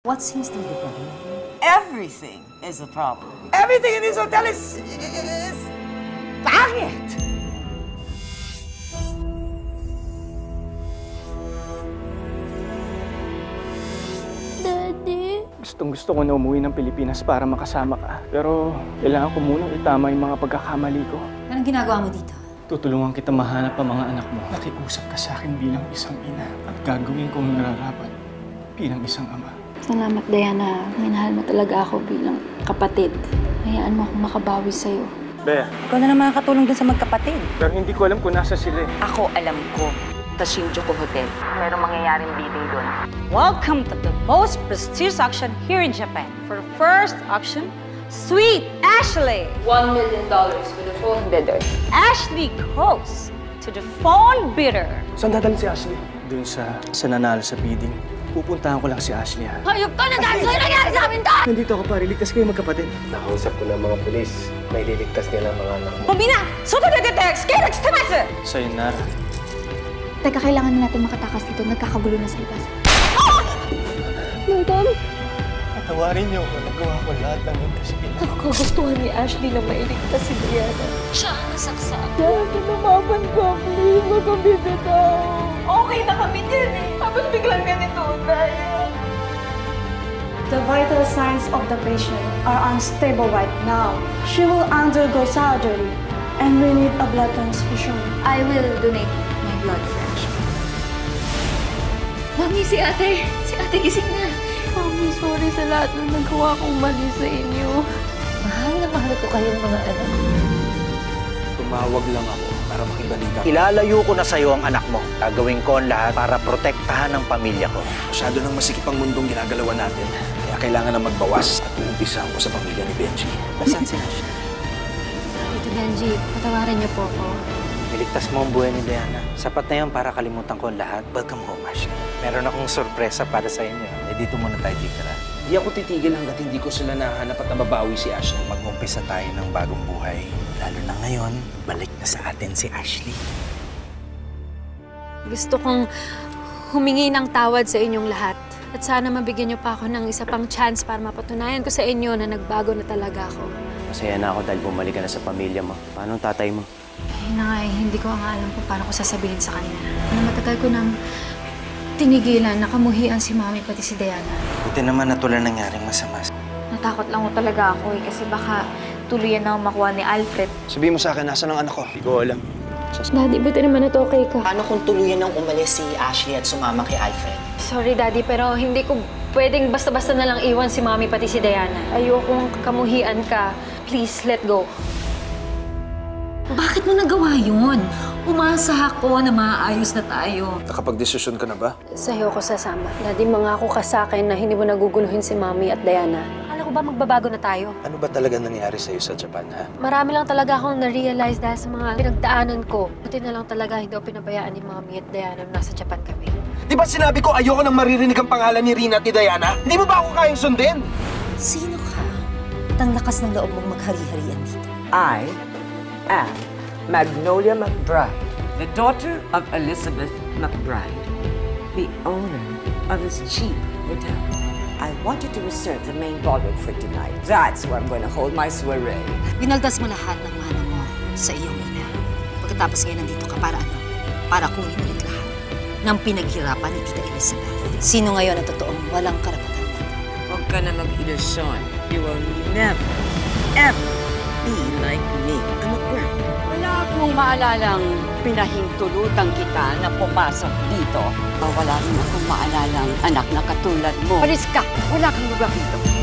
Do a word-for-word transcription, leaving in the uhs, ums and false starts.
What seems to be the problem? Everything is a problem. Everything in this hotel is... is... pangit! Daddy? Gustong gusto ko na umuwi ng Pilipinas para makasama ka. Pero kailangan ko munang itama yung mga pagkakamali ko. Anong ginagawa mo dito? Tutulungan kita mahanap ang mga anak mo. Nakiusap ka sa akin bilang isang ina at gagawin kong nararapat bilang isang ama. Salamat, Diana. Minahal mo talaga ako bilang kapatid. Hayaan mo akong makabawi sa'yo. Bea. Ikaw na naman makakatulong din sa magkapatid. Pero hindi ko alam kung nasa sila eh. Ako alam ko. Sa Shinjuku Hotel. Merong mangyayaring bidding doon. Welcome to the most prestigious auction here in Japan. For the first auction, Sweet Ashley! One million dollars for the phone bidder. Ashley goes to the phone bidder. Saan dadalhin si Ashley? Doon sa, sa nanalo sa bidding. Pupuntahan ko lang si Ashley, ha? Hayop ka na dahil sa'yo nangyari sa amin to! Nandito ako para iligtas kayo magkapatid. Nakausap ko ng mga pulis. May liligtas nila ang mga anak mo. Pabina! Soto de detects! Kailag sa masa! Sa'yo, Nara. Teka, kailangan na natin makatakas dito. Nagkakagulo na sa labas. Madam, Patawarin niyo ako. Nagawa ko lahat ng yun kasi nagugustuhan ni Ashley na mailigtas si Diana. Siya ang nasaksak. Daddy, lumaban ka. Please, wag kang bibitaw. Okay na kami din eh. Tapos biglang ganito tayo. The vital signs of the patient are unstable right now. She will undergo surgery and we need a blood transfusion. I will donate my blood for Ashley. Mami, si ate. Si ate gising na. Mami, sorry sa lahat ng nagawa kong mali sa inyo. Mahal na mahal ko kayong mga anak. Tumawag lang ako para makibalita. Ilalayo ko na sa'yo ang anak mo. Gagawin ko ang lahat para protektahan ang pamilya ko. Masyado nang masikip ang mundong ginagalawan natin. Kaya kailangan na magbawas at uumpisahan ko sa pamilya ni Benji. Nasaan si Ashley? Tito Benji, patawarin niyo po ako. Niligtas mo ang buhay ni Diana. Sapat na yan para kalimutan ko ang lahat. Welcome home, Ashley. Meron akong sorpresa para sa inyo. Eh, dito muna tayo titira. Di ako titigil hanggat hindi ko sila nahanap at nababawi si Ashley. Mag-umpisa tayo ng bagong buhay. Lalo na ngayon, balik na sa atin si Ashley. Gusto kong humingi ng tawad sa inyong lahat. At sana mabigyan niyo pa ako ng isa pang chance para mapatunayan ko sa inyo na nagbago na talaga ako. Masaya na ako dahil bumalik ka na sa pamilya mo. Paano ang tatay mo? Ayun na nga eh, hindi ko nga alam kung paano ko sasabihin sa kanya. Na matagal ko nang tinigilan, nakamuhian si Mami pati si Diana. Buti naman na tuloy nangyaring masama. Natakot lang ko talaga ako eh, kasi baka tuluyan na makuha ni Alfred. Sabihin mo sa akin, nasaan ang anak ko? Hindi ko alam. Daddy, buti naman na okay ka. Paano kung tuluyan nang umalis si Ashley at sumama kay Alfred? Sorry, Daddy, pero hindi ko pwedeng basta-basta na lang iwan si Mami pati si Diana. Ayokong kamuhian ka. Please, let go. Bakit mo nagawa yun? Umasa ako na maayos na tayo. Nakapag-desisyon ka na ba? Sa'yo ko sasama. Daddy, mangako ka sa akin na hindi mo naguguluhin si Mami at Diana. Akala ko ba magbabago na tayo? Ano ba talaga nangyari sa'yo sa Japan, ha? Marami lang talaga akong na-realize dahil sa mga pinagdaanan ko. Buti na lang talaga hindi ako pinabayaan ni Mami at Diana nung nasa Japan kami. Di ba sinabi ko ayoko nang maririnig ang pangalan ni Rina at ni Diana? Hindi mo ba ako kayang sundin? Sino ka? At ang lakas ng loob mong maghari-harian dito. I am Magnolia McBride, the daughter of Elizabeth McBride, the owner of this cheap hotel. I want you to reserve the main ballroom for tonight. That's where I'm going to hold my soiree. Binaldas mo lahat ng mana mo sa iyong ina. Pagkatapos ngayon nandito ka para ano? Para kunin ulit lahat ng pinaghirapan ni Tita Elizabeth. Sino ngayon ang totoong walang karapatan dito? Huwag ka na mag-ilusyon. You will never, ever be like me. I'm a girl. Wala akong maalalang pinahintulutan kita na pumasok dito. Wala rin akong maalalang anak na katulad mo. Palis ka! Wala kang lugar dito.